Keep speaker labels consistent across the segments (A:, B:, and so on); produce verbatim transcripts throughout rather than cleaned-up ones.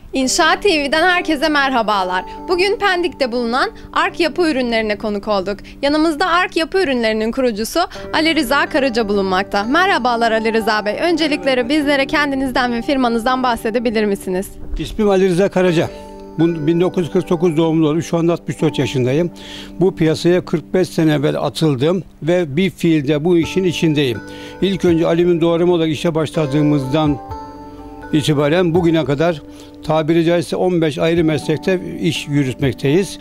A: İnşaat T V'den herkese merhabalar. Bugün Pendik'te bulunan Ark Yapı Ürünlerine konuk olduk. Yanımızda Ark Yapı Ürünlerinin kurucusu Ali Rıza Karaca bulunmakta. Merhabalar Ali Rıza Bey. Öncelikle bizlere kendinizden ve firmanızdan bahsedebilir misiniz?
B: İsmim Ali Rıza Karaca. bin dokuz yüz kırk dokuz doğumlu, şu anda altmış dört yaşındayım. Bu piyasaya kırk beş sene evvel atıldım ve bir fiilde bu işin içindeyim. İlk önce alüminyum doğrama olarak işe başladığımızdan itibaren bugüne kadar tabiri caizse on beş ayrı meslekte iş yürütmekteyiz.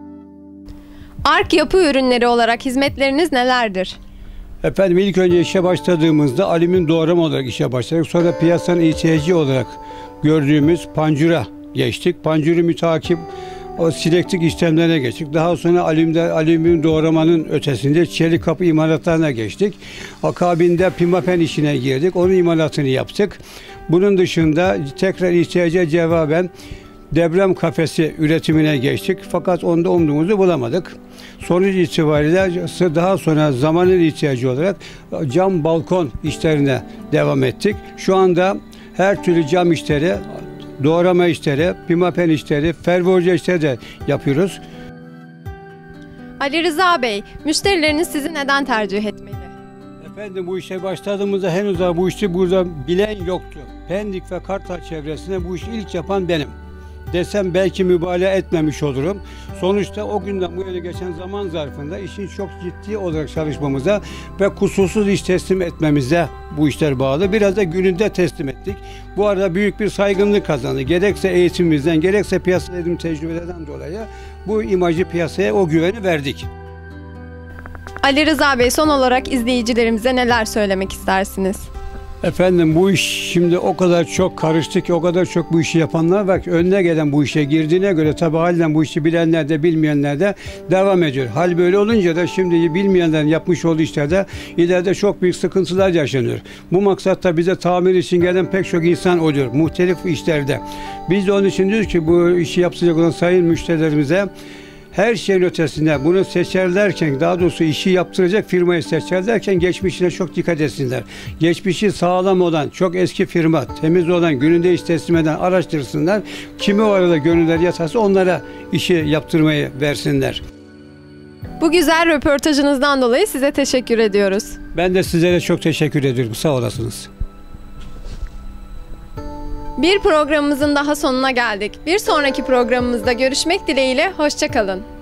A: Ark Yapı Ürünleri olarak hizmetleriniz nelerdir?
B: Efendim ilk önce işe başladığımızda alüminyum doğrama olarak işe başladık. Sonra piyasanın ihtiyacı olarak gördüğümüz pancura geçtik. Pancuru mütakip o silektik işlemlerine geçtik. Daha sonra alüminyum, alüminyum doğramanın ötesinde çelik kapı imalatlarına geçtik. Akabinde pimapen işine girdik. Onun imalatını yaptık. Bunun dışında tekrar ihtiyaca cevaben deprem kafesi üretimine geçtik. Fakat onda umduğumuzu bulamadık. Sonuç itibariyle daha sonra zamanın ihtiyacı olarak cam balkon işlerine devam ettik. Şu anda her türlü cam işleri, doğrama işleri, pimapen işleri, ferforje işleri de yapıyoruz.
A: Ali Rıza Bey, müşterileriniz sizi neden tercih etmeli?
B: Efendim bu işe başladığımızda henüz daha bu işi burada bilen yoktu. Pendik ve Kartal çevresinde bu işi ilk yapan benim. Desem belki mübalağa etmemiş olurum. Sonuçta o günden bu yana geçen zaman zarfında işin çok ciddi olarak çalışmamıza ve kusursuz iş teslim etmemize bu işler bağlı. Biraz da gününde teslim ettik. Bu arada büyük bir saygınlık kazandı. Gerekse eğitimimizden, gerekse piyasada edindiğim tecrübelerden dolayı bu imajı piyasaya, o güveni verdik.
A: Ali Rıza Bey, son olarak izleyicilerimize neler söylemek istersiniz?
B: Efendim bu iş şimdi o kadar çok karıştı ki, o kadar çok bu işi yapanlar var ki, önüne gelen bu işe girdiğine göre tabii halinden bu işi bilenler de bilmeyenler de devam ediyor. Hal böyle olunca da şimdi bilmeyenlerin yapmış olduğu işlerde ileride çok büyük sıkıntılar yaşanıyor. Bu maksatta bize tamir için gelen pek çok insan oluyor muhtelif işlerde. Biz de onun için diyoruz ki bu işi yapacak olan sayın müşterilerimize her şeyin ötesinde bunu seçerlerken, daha doğrusu işi yaptıracak firmayı seçerlerken geçmişine çok dikkat etsinler. Geçmişi sağlam olan, çok eski firma, temiz olan, gününde iş teslim eden araştırsınlar. Kimi o arada gönüller yatarsa onlara işi yaptırmayı versinler.
A: Bu güzel röportajınızdan dolayı size teşekkür ediyoruz.
B: Ben de sizlere çok teşekkür ediyorum. Sağ olasınız.
A: Bir programımızın daha sonuna geldik. Bir sonraki programımızda görüşmek dileğiyle, hoşça kalın.